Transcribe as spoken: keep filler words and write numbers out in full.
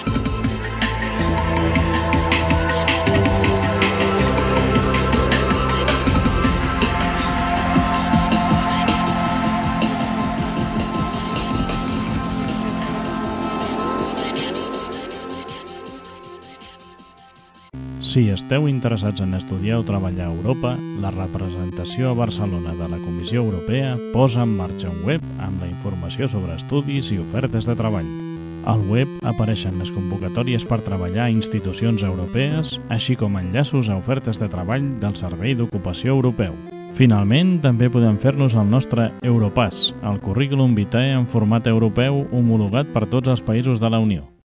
Si esteu interessats en estudiar o treballar a Europa, la representació a Barcelona de la Comissió Europea posa en marxa un web amb la informació sobre estudis i ofertes de treball. Al web apareixen les convocatòries per treballar a institucions europees, així com enllaços a ofertes de treball del Servei d'Ocupació Europeu. Finalment, també podem fer-nos el nostre Europass, el currículum vitae en format europeu homologat per tots els països de la Unió.